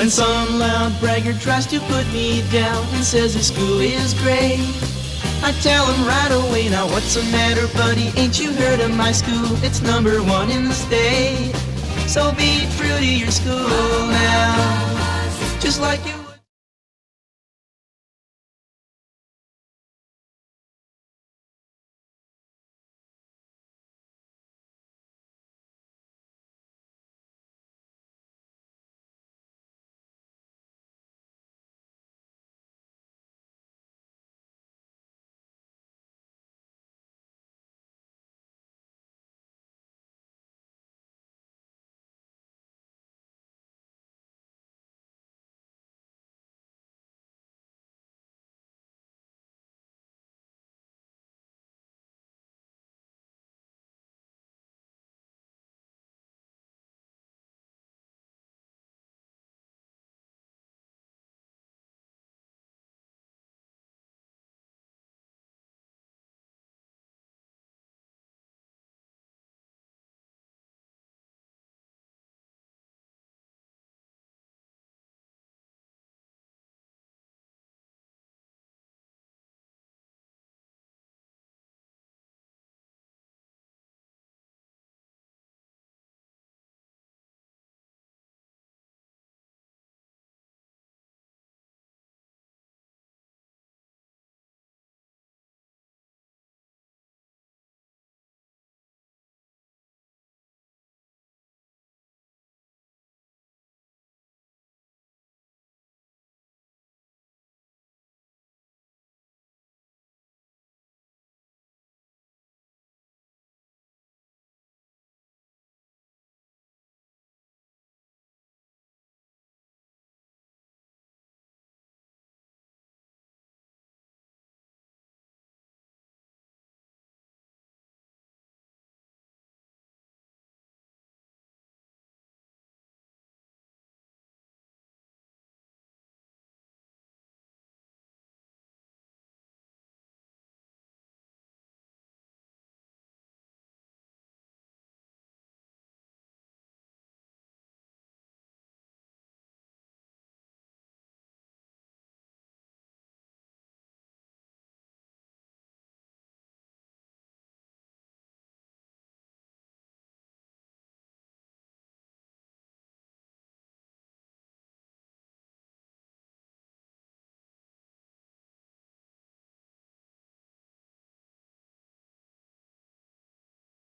When some loud bragger tries to put me down and says his school is great, I tell him right away, now what's the matter, buddy? Ain't you heard of my school? It's #1 in the state. So be true to your school now, just like you